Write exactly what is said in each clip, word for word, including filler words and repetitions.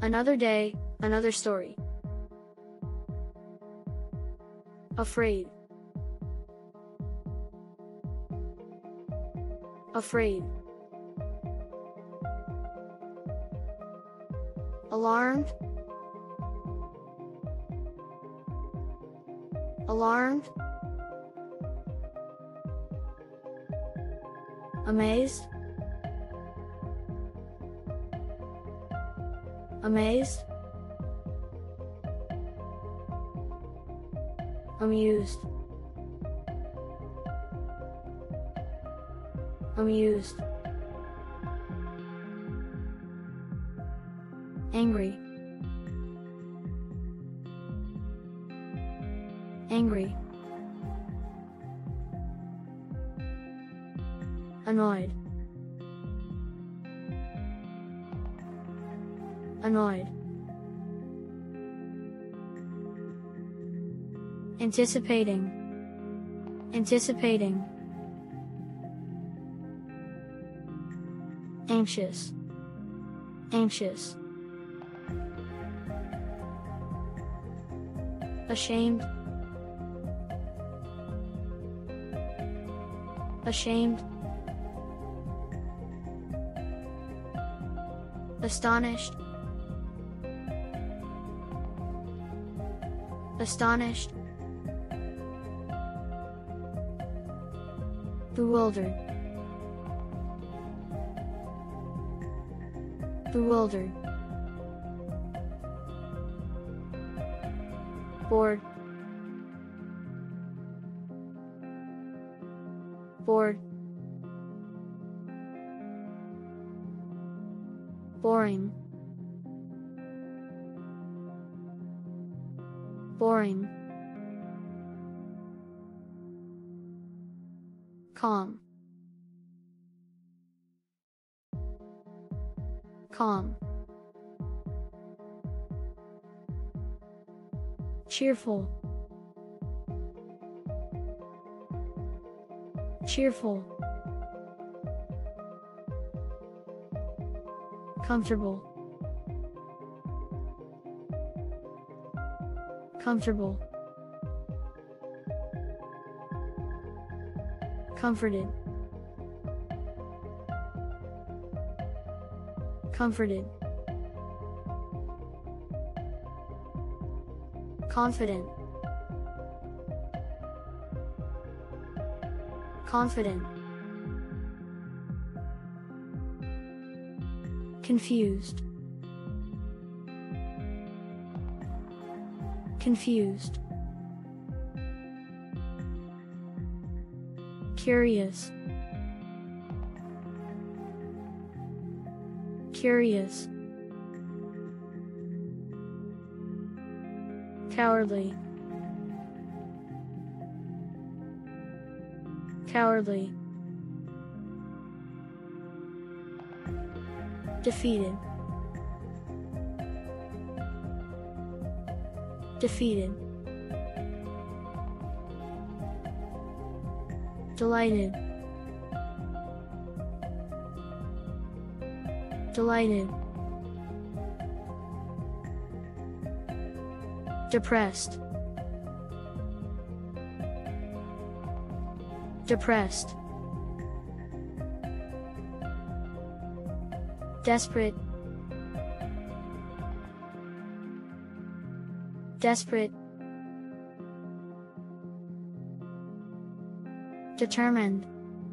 Another day, another story. Afraid. Afraid. Alarmed. Alarmed. Amazed. Amazed. Amused. Amused. Angry. Angry. Annoyed. Annoyed. Anticipating. Anticipating. Anxious. Anxious. Ashamed. Ashamed. Astonished. Astonished. Bewildered. Bewildered. Bored. Bored. Boring. Boring. Calm. Calm. Cheerful. Cheerful. Comfortable. Comfortable. Comforted. Comforted. Confident. Confident. Confused. Confused. Curious. Curious. Cowardly. Cowardly. Defeated. Defeated. Delighted. Delighted. Depressed. Depressed. Desperate. Desperate. Determined.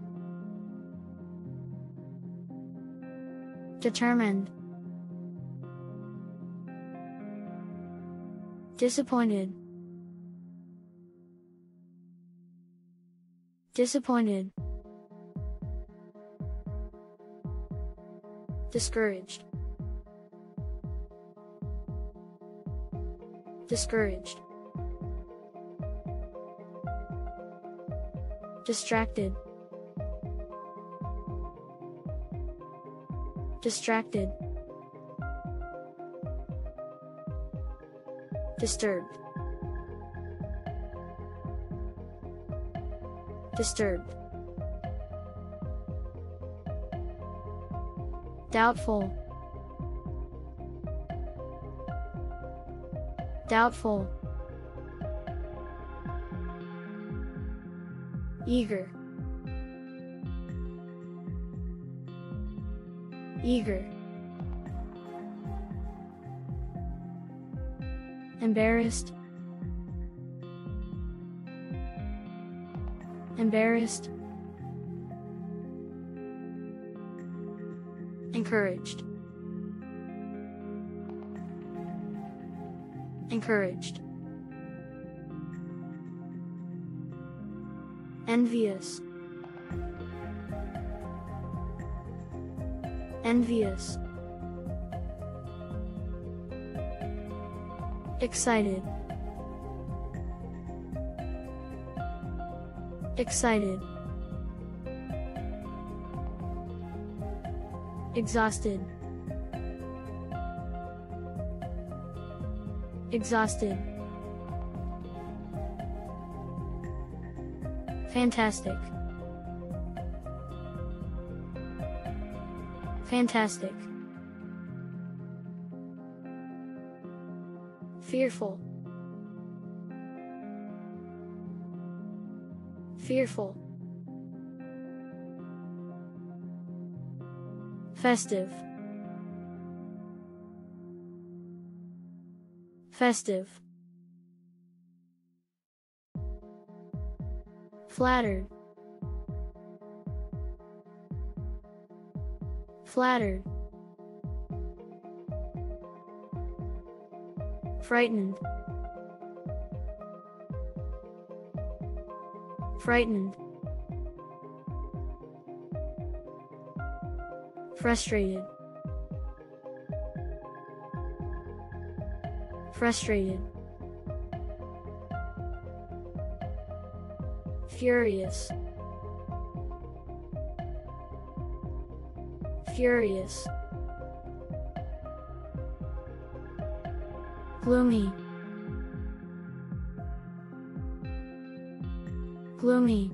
Determined. Disappointed. Disappointed. Discouraged. Discouraged. Distracted. Distracted. Disturbed. Disturbed. Doubtful. doubtful, eager, eager, embarrassed, embarrassed, encouraged, encouraged, envious, envious, excited, excited, exhausted, exhausted, fantastic, fantastic, fearful, fearful, festive, festive, flattered, flattered, frightened, frightened, frustrated, frustrated, furious, furious, gloomy, gloomy,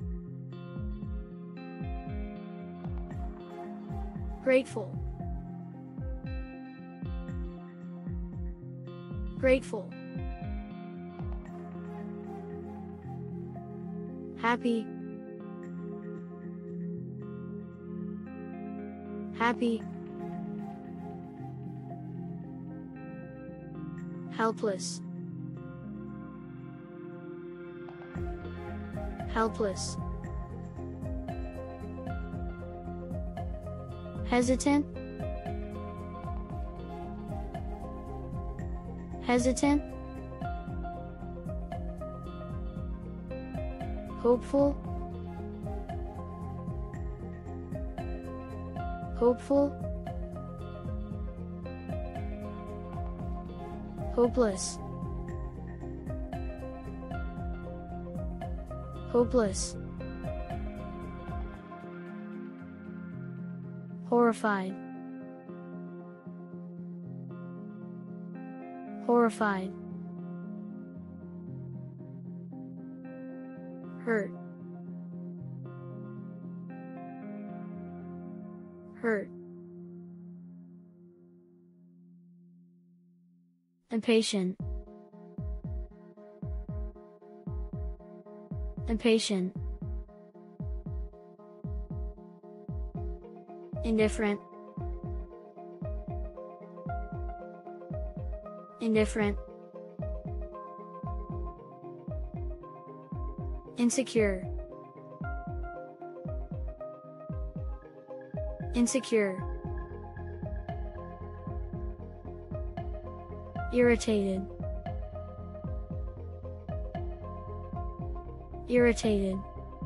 grateful, grateful, happy, happy, helpless, helpless, hesitant, hesitant, hopeful, hopeful, hopeless, hopeless, horrified, horrified, hurt, hurt, impatient, impatient, indifferent, indifferent, insecure, insecure, irritated, irritated,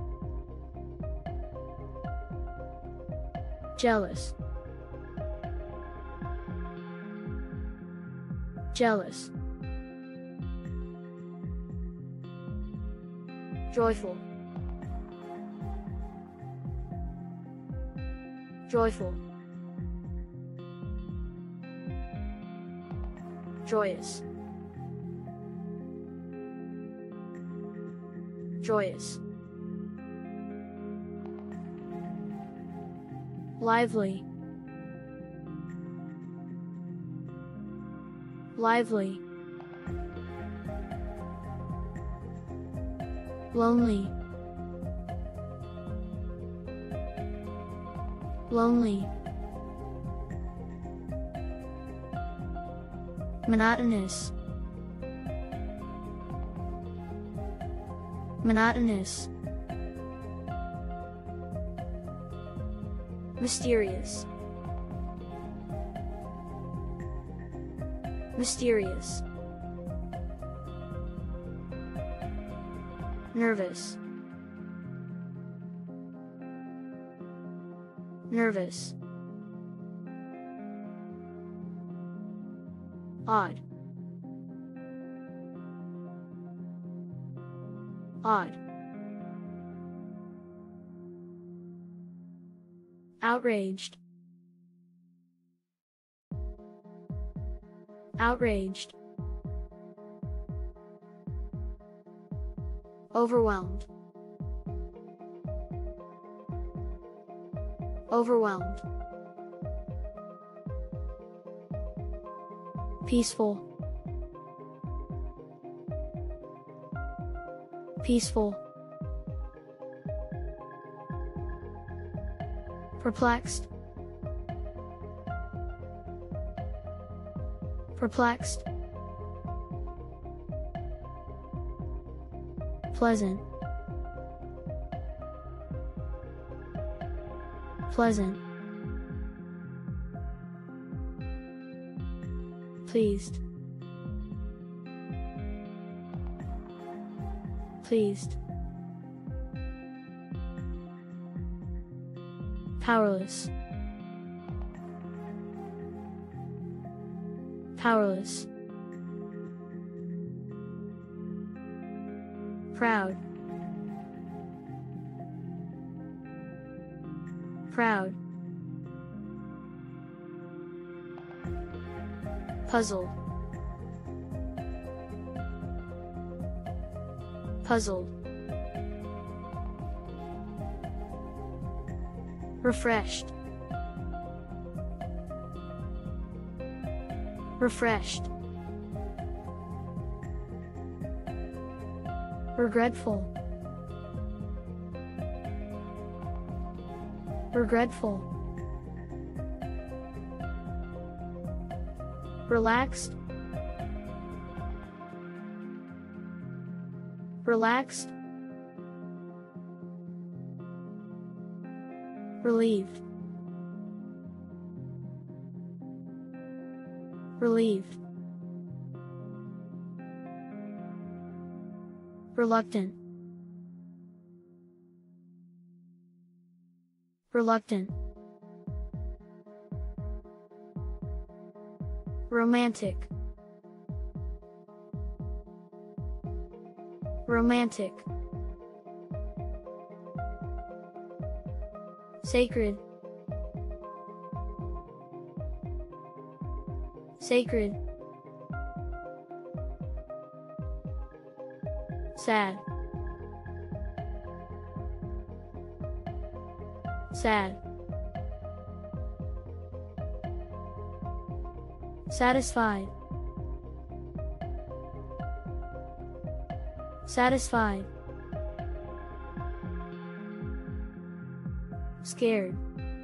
jealous, jealous, joyful, joyful, joyous, joyous, lively, lively, lonely, lonely, monotonous, monotonous, mysterious, mysterious, nervous, nervous, odd, odd, outraged, outraged, overwhelmed, overwhelmed, peaceful, peaceful, perplexed, perplexed, pleasant, pleasant, pleased, pleased, powerless, powerless, proud, proud, puzzled, puzzled, refreshed, refreshed, regretful, regretful, relaxed, relaxed, relieved, relieved, reluctant, reluctant, romantic, romantic, sacred, sacred, sad, sad, satisfied, satisfied, scared,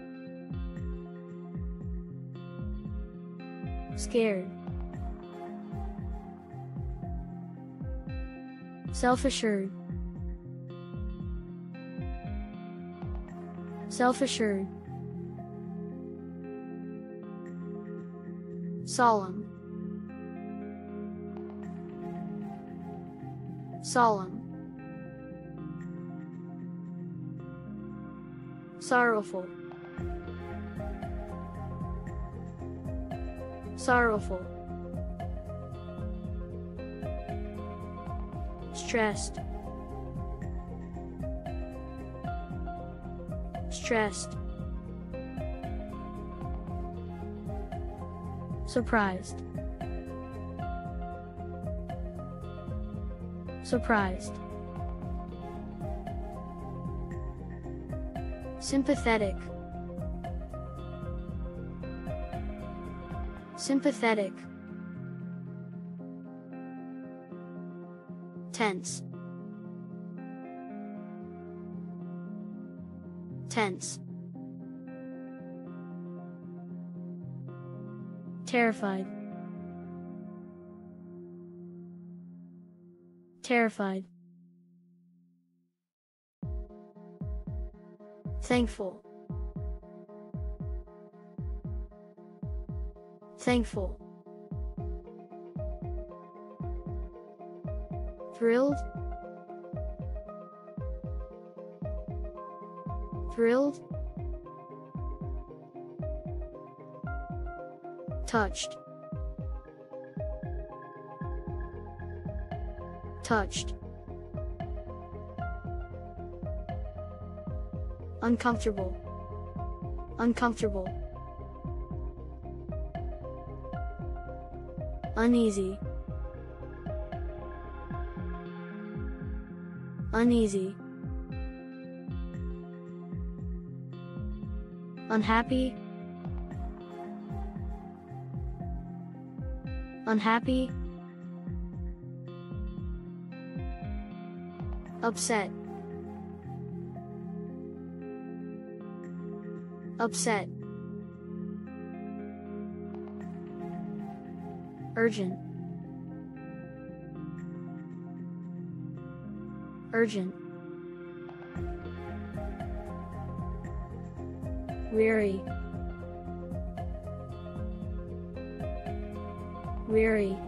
scared, self-assured, self-assured, solemn, solemn, sorrowful, sorrowful, stressed, stressed, surprised, surprised, sympathetic, sympathetic, tense, tense, terrified, terrified, thankful, thankful, thrilled, thrilled, touched, touched, uncomfortable, uncomfortable, uneasy, uneasy, unhappy, unhappy, upset, upset, urgent, urgent, weary, weary,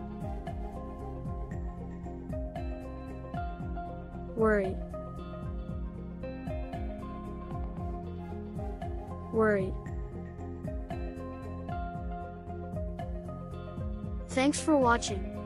worried, worried. Thanks for watching.